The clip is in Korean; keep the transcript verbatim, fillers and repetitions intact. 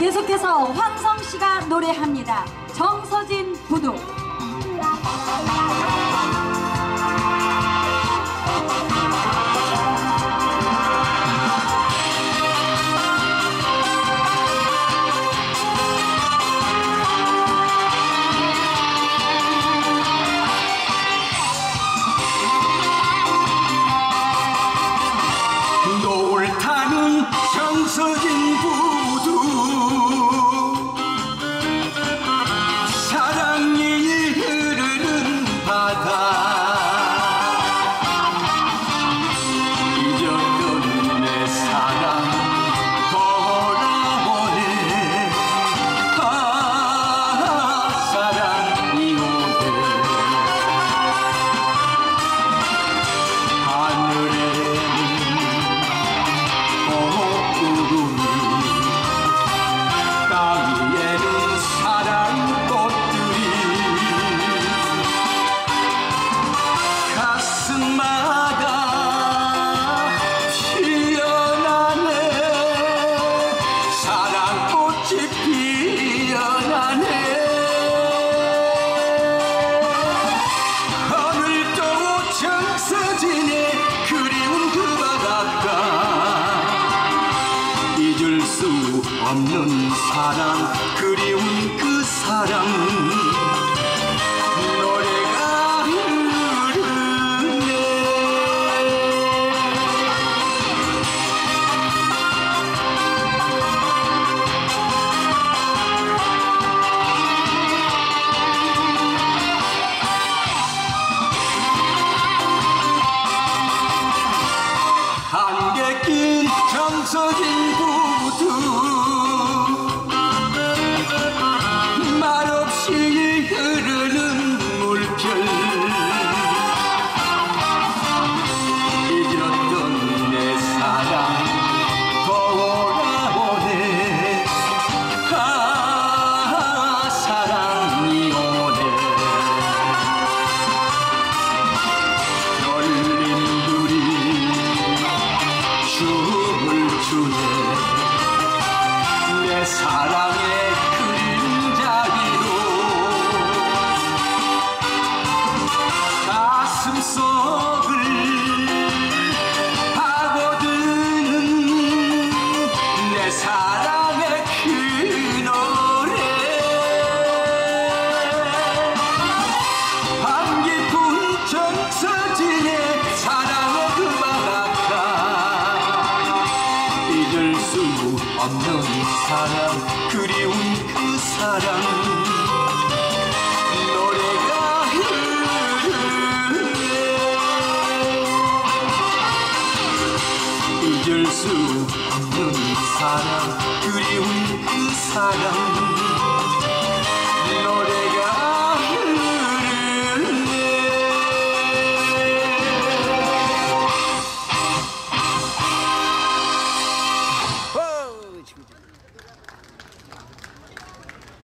계속해서 황성 씨가 노래합니다. 정서진 부두. 노을 타는 정서진 부두 사랑이 흐르는 바다 잊었던 내 사랑 돌아오네 아 사랑이 오네 하늘에는 구름이 땅 위에는 사랑꽃들이 가슴마다 피어나네 사랑꽃이 피어나네 오늘도 정서진의 그리운 그 바닷가 잊을 수 없는 사랑 그리운 그 사랑 노래가 흐르네 한개 낀 정서진 부두 말없이 흐르는 물결 잊었던 내 사랑 돌아오네 아 사랑이 오네 별님들이 춤을 추네 내 사랑의 그림자 위로 가슴속을 파고드는 내 사랑의 그 노래 밤 깊은 정서진의 사랑의 그 바닷가 잊을 수 없는 사랑 그리운 그 사랑 노래가 흐르네 잊을 수 없는 사랑 그리운 그 사랑